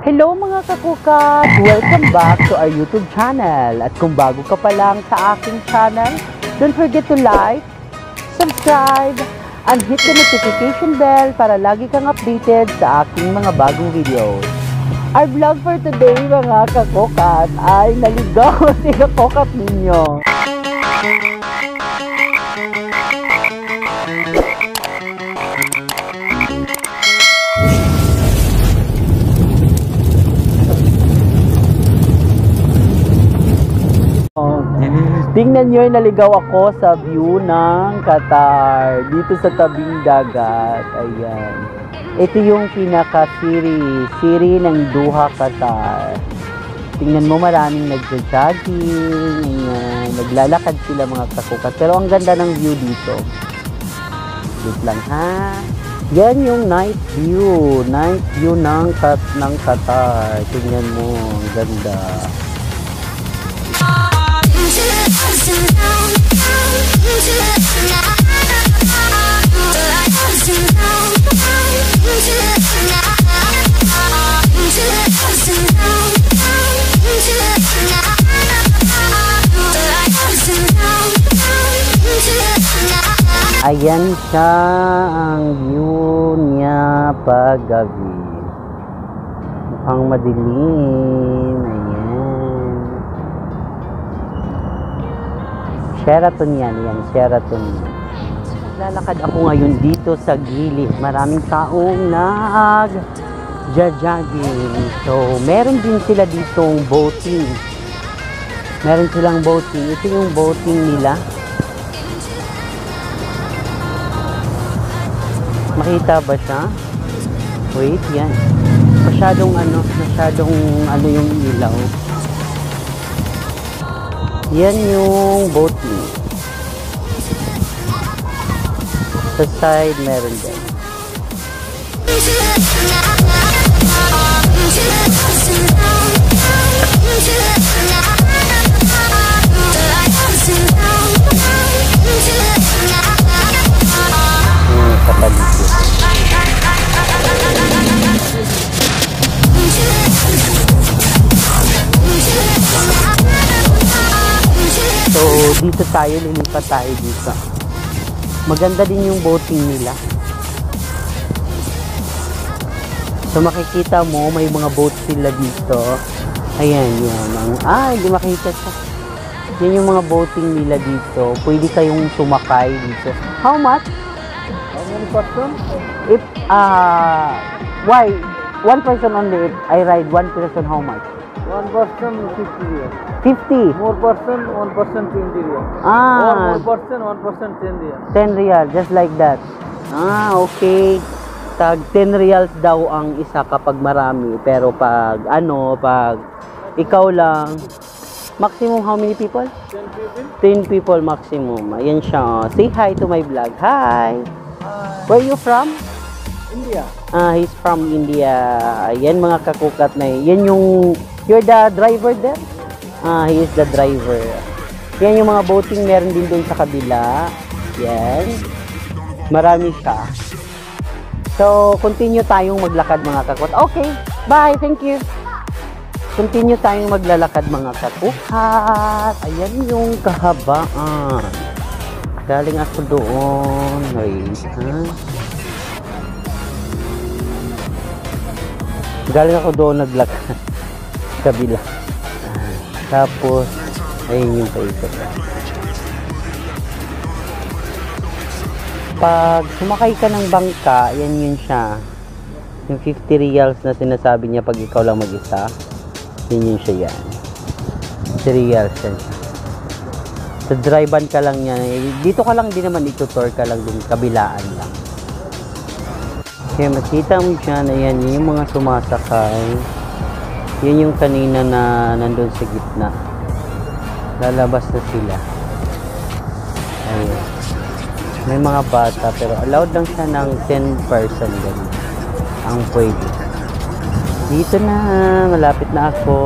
Hello mga kakukat! Welcome back to our YouTube channel. At kung bago ka pa lang sa aking channel, don't forget to like, subscribe, and hit the notification bell para lagi kang updated sa aking mga bagong videos. Our vlog for today mga kakukat ay naligaw si kakukat ninyo. Tingnan nyo, naligaw ako sa view ng Qatar dito sa tabing dagat. Ayan. Ito yung pinaka-siri ng Doha, Qatar. Tingnan mo, maraming nagja-jogging. Ayan. Naglalakad sila mga kakukat. Pero ang ganda ng view dito. Wait lang ha. Yan yung night view. Night view ng Qatar. Tingnan mo, ang ganda. Ayan siya ang view niya pag gabi. Mukhang madilim. Ayan. Sheraton yan. Sheraton yan. Lalakad ako ngayon dito sa gilid. Maraming taong nag-jogging. So, meron din sila ditong boating. Meron silang boating. Ito yung boating nila. Makita ba siya? Wait, yan. Masyadong ano yung ilaw. Yan yung boating. Sa side meron din. So, dito tayo, lilipat tayo dito. Maganda din yung boating nila. So, makikita mo, may mga boat sila dito. Ayan, yan. Hindi makita siya. Yan yung mga boating nila dito. Pwede kayong sumakay dito. How much? How many person? If, why? One person only. If I ride one person, how much? One person 50 riyal. 50? More person, one person 20 riyal. Or more person, one person 10 riyal. 10 riyal, just like that. Okay. Tag 10 riyals daw ang isa kapag marami. Pero pag ikaw lang, maximum how many people? 10 people. 10 people maximum. Ayan siya. Say hi to my vlog. Hi. Where you from? India. He's from India. Yan mga kakukat na yan yung, you're the driver there? He is the driver. Yan yung mga boating meron din doon sa kabila. Yan. Marami siya. So, continue tayong maglakad mga kakukat. Okay. Bye. Thank you. Continue tayong maglalakad mga kakukat. Ayan yung kahabaan. Galing ako doon. Wait, ha? Galing ako doon naglakad. Kabila. Tapos, ayun yung paikot. Pag sumakay ka ng bangka, yan yun siya. Yung 50 riyals na sinasabi niya pag ikaw lang mag-isa. Yan yun siya yan. 50 riyals yan siya. Sa drive-ban ka lang yan. Dito ka lang din naman, itutor ka lang din. Kabilaan lang. Kaya makita mo siya na yan. Yun yung mga sumasakay. Yun yung kanina na nandun sa gitna. Lalabas na sila. Ayun. May mga bata pero allowed lang siya ng 10 person ganun. Ang pwede. Dito na. Malapit na ako.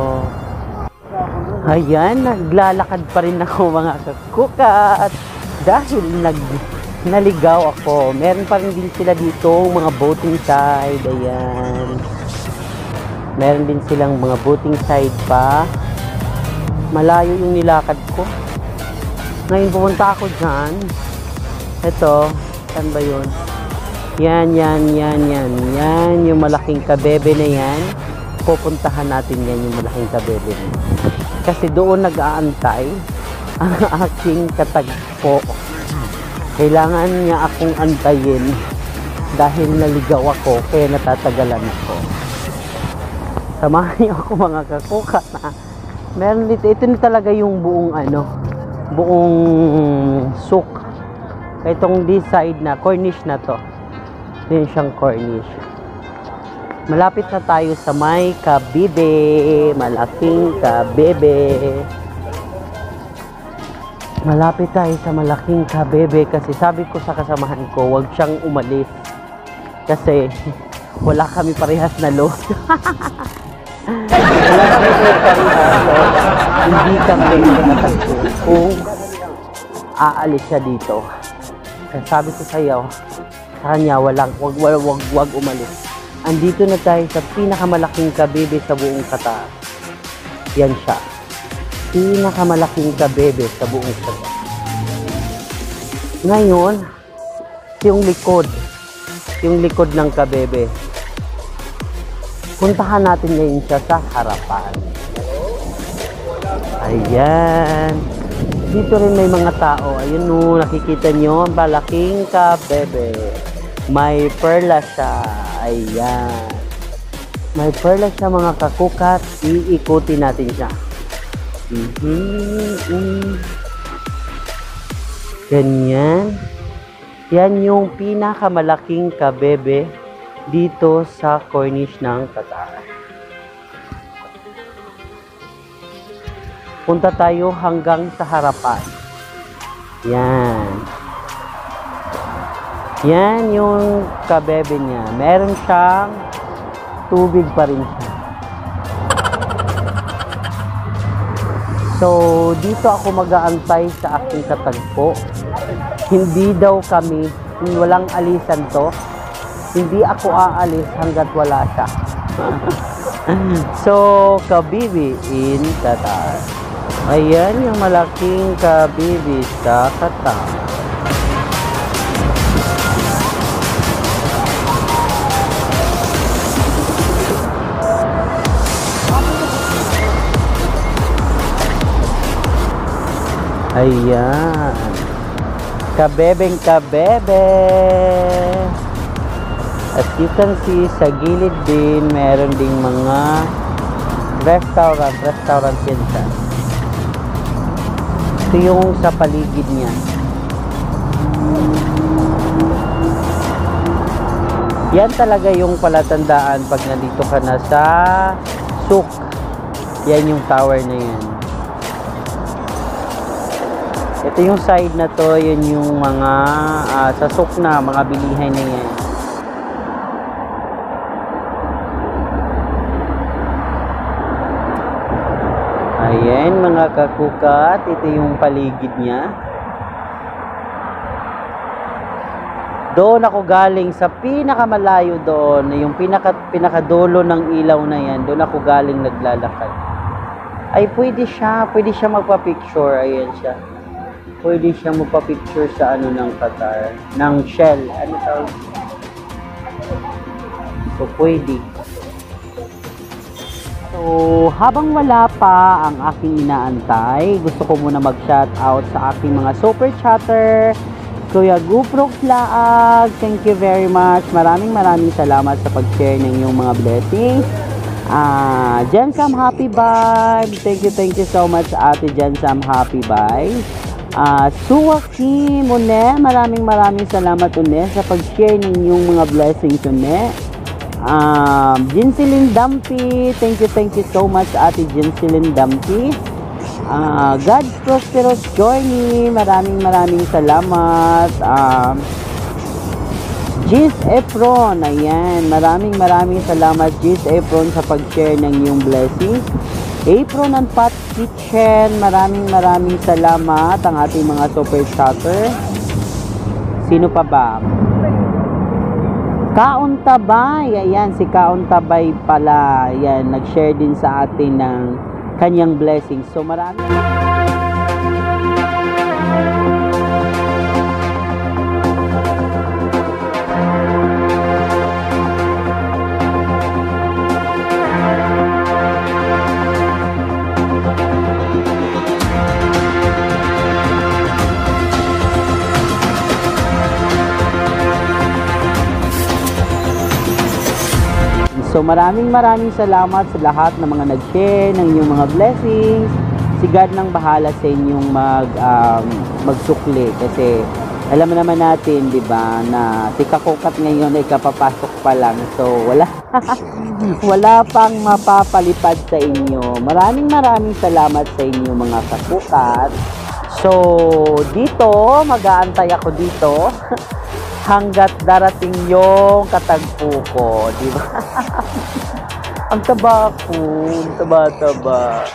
Ayan. Naglalakad pa rin ako mga kakukat. Dahil naligaw ako. Meron pa rin din sila dito mga boating side. Ayan. Meron din silang mga boating side pa. Malayo yung nilakad ko. Ngayon pumunta ako dyan. Ito, saan ba yun? Yan yung malaking kabebe na yan. Pupuntahan natin yan, yung malaking kabebe na. Kasi doon nag-aantay ang aking katagpo. Kailangan niya akong antayin dahil naligaw ako, kaya natatagalan ako. Samahan niyo ako mga kakuka na meron dito. Ito na talaga yung buong buong souk. Itong this side na, Cornish na to. Yan siyang Cornish. Malapit na tayo sa may kabebe. Malaking kabebe. Malapit tayo sa malaking kabebe kasi sabi ko sa kasamahan ko, huwag siyang umalis. Kasi wala kami parehas na load. Wala kami parehas load. Hindi kami natagpo kung aalis siya dito. Kasi sabi ko sa iyo, sa kanya, wag umalis. Andito na tayo sa pinakamalaking kabebe sa buong Qatar. Yan siya. Pinakamalaking kabebe sa buong Qatar. Ngayon, yung likod ng kabebe. Puntahan natin ngayon siya sa harapan. Ayan. Dito rin may mga tao. Ayun o, nakikita nyo, malaking kabebe. May perla siya. Ayan. May perla siya mga kakukat. Iikutin natin siya. Ganyan. Yan yung pinakamalaking kabebe dito sa Cornish ng Qatar. Punta tayo hanggang sa harapan. Yan. Yan yung kabebe niya. Meron siyang tubig pa rin siya. So, dito ako mag-aantay sa aking katagpo. Hindi daw kami, walang alisan to. Hindi ako aalis hanggat wala siya. So, kabibi in Qatar. Ayan yung malaking kabibi sa Qatar. Ayan. Kabebeng kabebe. As you can see, sa gilid din, meron ding mga restaurant yan siya. Ito yung sa paligid niya. Yan talaga yung palatandaan pag nandito ka na sa souk. Yan yung tower na yan. Ito yung side na to, yun yung mga sa souk na, mga bilihan na yan. Ayan mga kakukat, ito yung paligid niya. Doon ako galing sa pinakamalayo doon, yung pinakadulo ng ilaw na yan, doon ako galing naglalakad. Ay pwede siya magpa-picture, ayan siya. Pwede siya magpa-picture sa ng Qatar, ng Shell, ano tawag? So pwede. So, habang wala pa ang aking inaantay, gusto ko muna mag-shout out sa aking mga super chatter. Kuya Guprox Laag, thank you very much. Maraming salamat sa pag-share ng inyong mga blessings. Jensam Happy Vibe, thank you so much Ate Jensam Happy Vibe. Suwaki Mune, maraming salamat Une sa pag-share ng inyong mga blessings Une. Jinsilin Dampi, thank you so much Ate Jinsilin Dampi. God's Prosperous Journey, maraming salamat. Gis Efron, ayan, maraming salamat Gis Efron sa pag-share ng iyong blessings. Apron and Pot Kitchen, maraming salamat ang ating mga super chatter. Sino pa ba? Kaon Tabay, ayan, si Kaon Tabay pala, ayan, nag-share din sa atin ng kanyang blessings. So marami. So maraming salamat sa lahat ng mga nag-share ng inyong mga blessings. Si God nang bahala sa inyong magsukli kasi alam naman natin, 'di ba, na si Kakukat ngayon ay kapapasok pa lang. So wala pang mapapalipad sa inyo. Maraming salamat sa inyo mga Kakukat. So dito, mag-aantay ako dito. Hanggat darating yung katagpo ko, di ba? Ang taba ko, taba.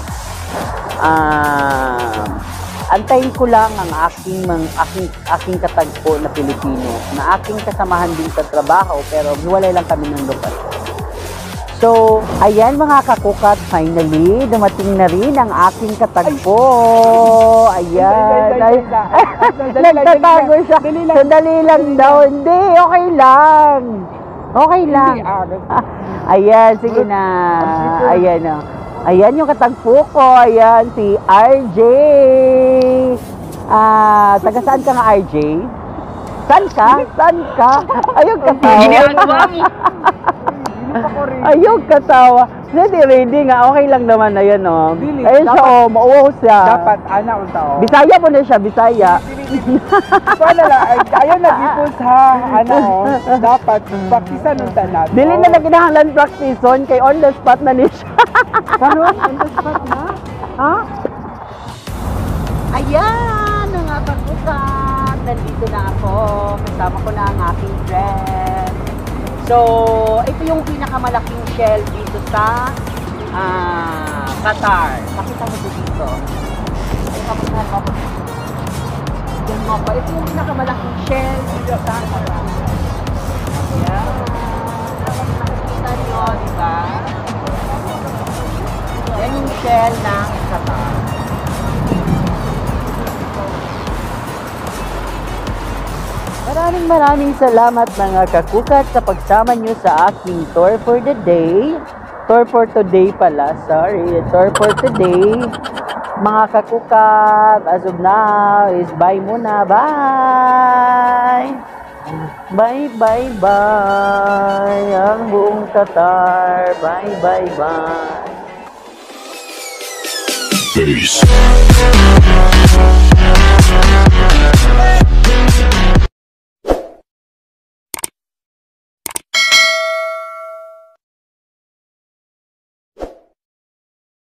Antayin ko lang ang aking katagpo na Pilipino, na aking kasamahan din sa trabaho, pero hiwalay lang kami ng lokasyon. So, ayan mga Kakukat, finally, dumating na rin ang aking katagpo. Ayan. Nagtatago siya. Sandali lang daw. Hindi, okay lang. Okay lang. Ayan, sige na. Ayan o. Ayan yung katagpo ko. Ayan, si RJ. Taga saan ka nga, RJ? Saan ka? Ayun katawa. Ayun katawa. Ready nga. Okay lang naman. Ayan o. Ayun siya o. Mauwaw siya. Dapat, anak ang tao. Bisaya po na siya. Bisaya. Ayaw nag-ipos ha. Dapat, praktisan ng tanat. Dili na naginahanglan praktison. Kay on the spot na niya siya. Karon, on the spot na? Ha? Ayan, mga Kakukat. Nandito na ako. Kasama ko na ang aking friend. So, ito yung pinakamalaking shell dito sa Qatar. Pakita mo dito. Yan mo pa. Ito yung pinakamalaking shell dito sa Qatar. Ayan. Nakikita nyo, diba? Yan yung shell ng Qatar. Maraming salamat mga Kakukat sa pagsama nyo sa aking tour for the day. Tour for today pala, sorry. Tour for today. Mga Kakukat, as of now is bye muna. Bye! Bye. Ang buong Qatar. Bye. Peace.